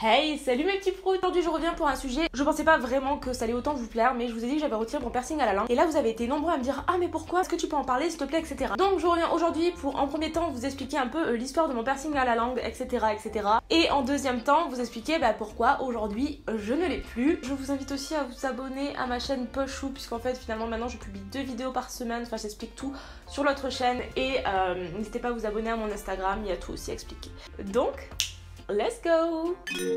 Hey, salut mes petits pros. Aujourd'hui je reviens pour un sujet, je pensais pas vraiment que ça allait autant vous plaire, mais je vous ai dit que j'avais retiré mon piercing à la langue. Et là vous avez été nombreux à me dire ah mais pourquoi, est-ce que tu peux en parler s'il te plaît, etc. Donc je reviens aujourd'hui pour en premier temps vous expliquer un peu l'histoire de mon piercing à la langue, etc. Et en deuxième temps vous expliquer pourquoi aujourd'hui je ne l'ai plus. Je vous invite aussi à vous abonner à ma chaîne Pochou, puisqu'en fait finalement maintenant je publie 2 vidéos par semaine, enfin j'explique tout sur l'autre chaîne. Et n'hésitez pas à vous abonner à mon Instagram, il y a tout aussi expliqué. Donc let's go!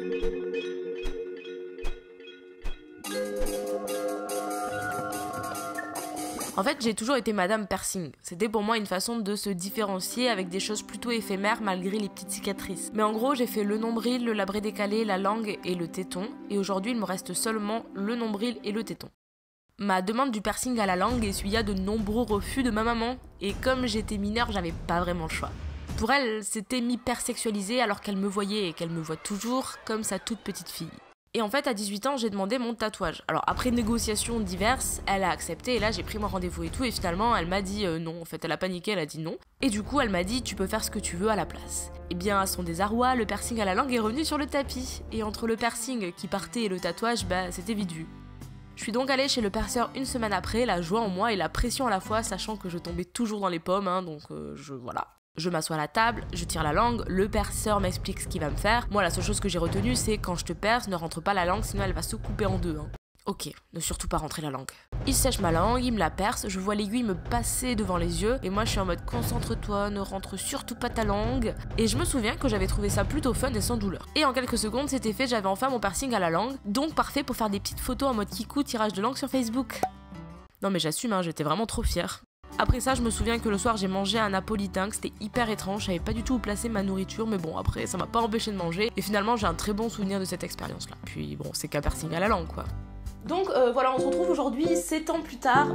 En fait, j'ai toujours été Madame Piercing. C'était pour moi une façon de se différencier avec des choses plutôt éphémères malgré les petites cicatrices. Mais en gros, j'ai fait le nombril, le labret décalé, la langue et le téton. Et aujourd'hui, il me reste seulement le nombril et le téton. Ma demande du piercing à la langue essuya de nombreux refus de ma maman. Et comme j'étais mineure, j'avais pas vraiment le choix. Pour elle, c'était m'hypersexualiser alors qu'elle me voyait et qu'elle me voit toujours comme sa toute petite fille. Et en fait, à 18 ans, j'ai demandé mon tatouage. Alors après négociations diverses, elle a accepté et là j'ai pris mon rendez-vous et tout et finalement elle m'a dit non. En fait, elle a paniqué, elle a dit non. Et du coup, elle m'a dit tu peux faire ce que tu veux à la place. Et bien à son désarroi, le piercing à la langue est revenu sur le tapis. Et entre le piercing qui partait et le tatouage, c'était vite vu. Je suis donc allée chez le perceur une semaine après, la joie en moi et la pression à la fois, sachant que je tombais toujours dans les pommes, donc voilà. Je m'assois à la table, je tire la langue, le perceur m'explique ce qu'il va me faire. Moi, la seule chose que j'ai retenue, c'est quand je te perce, ne rentre pas la langue, sinon elle va se couper en deux. Ok, ne surtout pas rentrer la langue. Il sèche ma langue, il me la perce, je vois l'aiguille me passer devant les yeux, et moi je suis en mode concentre-toi, ne rentre surtout pas ta langue. Et je me souviens que j'avais trouvé ça plutôt fun et sans douleur. Et en quelques secondes, c'était fait, j'avais enfin mon piercing à la langue, donc parfait pour faire des petites photos en mode kikou, tirage de langue sur Facebook. Non mais j'assume, j'étais vraiment trop fière. Après ça, je me souviens que le soir, j'ai mangé un napolitain, que c'était hyper étrange, je savais pas du tout où placer ma nourriture, mais bon, après, ça m'a pas empêché de manger, et finalement, j'ai un très bon souvenir de cette expérience-là. Puis bon, c'est qu'un piercing à la langue, quoi. Donc voilà, on se retrouve aujourd'hui, 7 ans plus tard,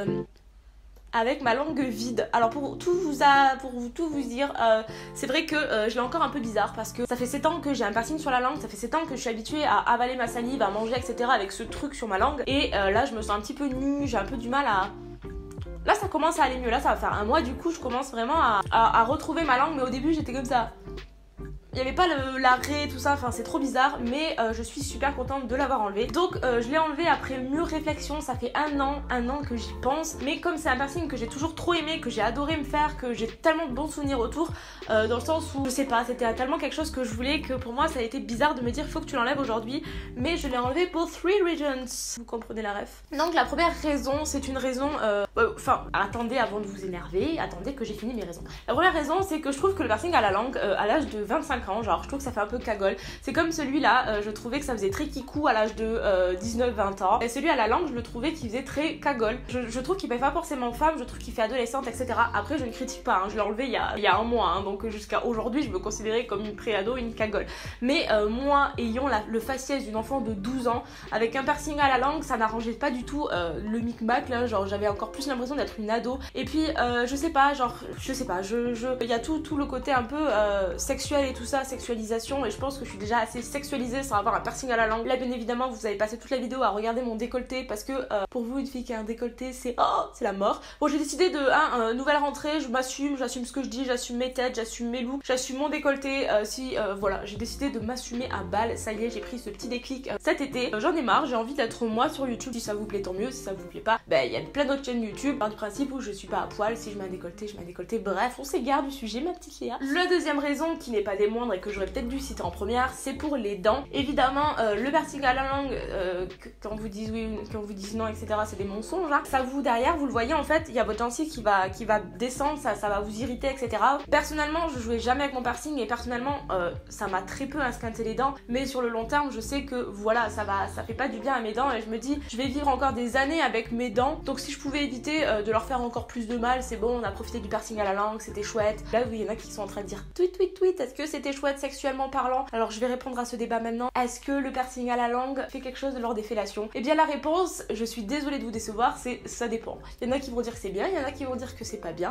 avec ma langue vide. Alors pour tout vous dire, c'est vrai que je l'ai encore un peu bizarre, parce que ça fait 7 ans que j'ai un piercing sur la langue, ça fait 7 ans que je suis habituée à avaler ma salive, à manger, etc. avec ce truc sur ma langue, et là, je me sens un petit peu nue, j'ai un peu du mal à... Là ça commence à aller mieux, là ça va faire un mois du coup je commence vraiment à retrouver ma langue, mais au début j'étais comme ça. Il n'y avait pas l'arrêt, tout ça, enfin c'est trop bizarre, mais je suis super contente de l'avoir enlevé. Donc je l'ai enlevé après mûre réflexion, ça fait un an que j'y pense. Mais comme c'est un piercing que j'ai toujours trop aimé, que j'ai adoré me faire, que j'ai tellement de bons souvenirs autour, dans le sens où, je sais pas, c'était tellement quelque chose que je voulais que pour moi ça a été bizarre de me dire faut que tu l'enlèves aujourd'hui. Mais je l'ai enlevé pour 3 reasons. Vous comprenez la ref? Donc la première raison, c'est une raison... attendez avant de vous énerver, attendez que j'ai fini mes raisons. La première raison, c'est que je trouve que le piercing à la langue, à l'âge de 25 ans, genre je trouve que ça fait un peu cagole. C'est comme celui-là, je trouvais que ça faisait très kikou à l'âge de 19-20 ans. Et celui à la langue, je le trouvais qu'il faisait très cagole. Je trouve qu'il fait pas forcément femme, je trouve qu'il fait adolescente, etc. Après, je ne critique pas, je l'ai enlevé il y a un mois, donc jusqu'à aujourd'hui, je me considérais comme une pré-ado, une cagole. Mais moi, ayant le faciès d'une enfant de 12 ans, avec un piercing à la langue, ça n'arrangeait pas du tout le micmac, là, genre j'avais encore plus l'impression d'être une ado. Et puis, je sais pas, il y a tout le côté un peu sexuel et tout ça, sexualisation, et je pense que je suis déjà assez sexualisée sans avoir un piercing à la langue. Là bien évidemment vous avez passé toute la vidéo à regarder mon décolleté, parce que pour vous une fille qui a un décolleté c'est la mort. Bon, j'ai décidé de nouvelle rentrée, j'assume ce que je dis, j'assume mes têtes, j'assume mes looks, j'assume mon décolleté, voilà, j'ai décidé de m'assumer à balle. Ça y est, j'ai pris ce petit déclic cet été, j'en ai marre, j'ai envie d'être moi sur YouTube. Si ça vous plaît tant mieux, si ça vous plaît pas, il y a plein d'autres chaînes YouTube, par du principe où je suis pas à poil, si je mets un décolleté, je mets un décolleté, bref, on s'égare du sujet ma petite Léa. La deuxième raison, qui n'est pas des moindres et que j'aurais peut-être dû citer en première, c'est pour les dents. Évidemment, le piercing à la langue, quand vous dites oui, quand vous dites non, etc., c'est des mensonges. Ça vous, derrière, vous le voyez, en fait, il y a votre gencive qui va descendre, ça va vous irriter, etc. Personnellement, je jouais jamais avec mon piercing et personnellement, ça m'a très peu esquinté les dents, mais sur le long terme, je sais que voilà, ça fait pas du bien à mes dents et je me dis, je vais vivre encore des années avec mes dents, donc si je pouvais éviter de leur faire encore plus de mal, c'est bon, on a profité du piercing à la langue, c'était chouette. Là, il y en a qui sont en train de dire tweet, est-ce que c'était chouette sexuellement parlant? Alors je vais répondre à ce débat maintenant. Est-ce que le piercing à la langue fait quelque chose lors des fellations? Eh bien la réponse, je suis désolée de vous décevoir, c'est ça dépend. Il y en a qui vont dire que c'est bien, il y en a qui vont dire que c'est pas bien.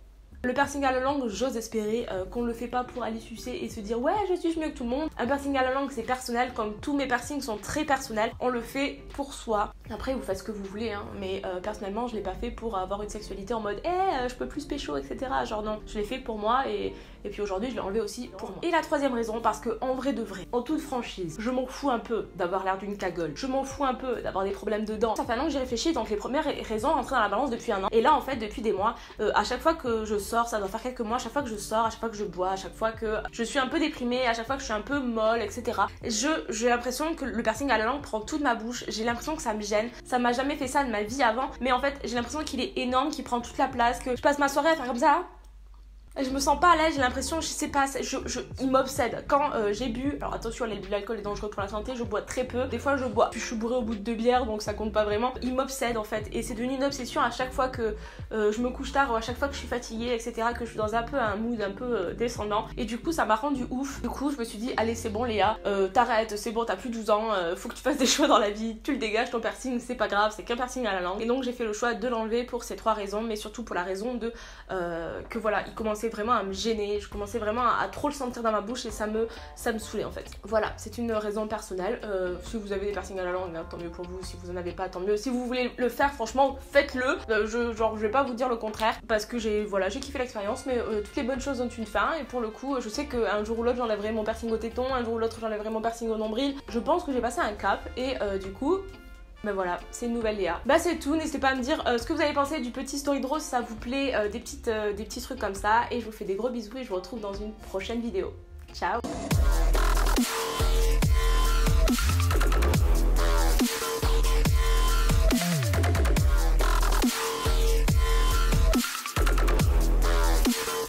Le piercing à la langue, j'ose espérer qu'on le fait pas pour aller sucer et se dire ouais je suis mieux que tout le monde. Un piercing à la langue c'est personnel, comme tous mes piercings sont très personnels, on le fait pour soi. Après vous faites ce que vous voulez mais personnellement je l'ai pas fait pour avoir une sexualité en mode je peux plus pécho, etc. Genre non, je l'ai fait pour moi et et puis aujourd'hui je l'ai enlevé aussi pour moi. Et la troisième raison, parce que en vrai de vrai, en toute franchise, je m'en fous un peu d'avoir l'air d'une cagole, je m'en fous un peu d'avoir des problèmes de dents. Ça fait un an que j'y réfléchis, donc les premières raisons rentraient dans la balance depuis un an. Et là en fait depuis des mois, à chaque fois que je sors, ça doit faire quelques mois, à chaque fois que je sors, à chaque fois que je bois, à chaque fois que je suis un peu déprimée, à chaque fois que je suis un peu molle, etc. J'ai l'impression que le piercing à la langue prend toute ma bouche, j'ai l'impression que ça me gêne, ça m'a jamais fait ça de ma vie avant, mais en fait j'ai l'impression qu'il est énorme, qu'il prend toute la place, que je passe ma soirée à faire comme ça. Je me sens pas à l'aise, j'ai l'impression, je sais pas, il m'obsède. Quand j'ai bu, alors attention, l'alcool est dangereux pour la santé, je bois très peu. Des fois je bois, puis je suis bourrée au bout de 2 bières, donc ça compte pas vraiment. Il m'obsède en fait, et c'est devenu une obsession à chaque fois que je me couche tard, ou à chaque fois que je suis fatiguée, etc., que je suis dans un peu un mood un peu descendant. Et du coup ça m'a rendu ouf. Du coup je me suis dit, allez c'est bon Léa, t'arrêtes, c'est bon, t'as plus 12 ans, faut que tu fasses des choix dans la vie, tu le dégages ton piercing, c'est pas grave, c'est qu'un piercing à la langue. Et donc j'ai fait le choix de l'enlever pour ces 3 raisons, mais surtout pour la raison de que voilà, il commençait vraiment à me gêner, je commençais vraiment à trop le sentir dans ma bouche et ça me saoulait en fait. Voilà, c'est une raison personnelle. Si vous avez des piercings à la langue, tant mieux pour vous, si vous en avez pas, tant mieux. Si vous voulez le faire, franchement, faites-le. Je vais pas vous dire le contraire parce que j'ai kiffé l'expérience, mais toutes les bonnes choses ont une fin et pour le coup, je sais qu'un jour ou l'autre j'enlèverai mon piercing au téton, un jour ou l'autre j'enlèverai mon piercing au nombril. Je pense que j'ai passé un cap et du coup, ben voilà, c'est une nouvelle Léa. Bah c'est tout, n'hésitez pas à me dire ce que vous avez pensé du petit story draw si ça vous plaît, des petits trucs comme ça. Et je vous fais des gros bisous et je vous retrouve dans une prochaine vidéo. Ciao!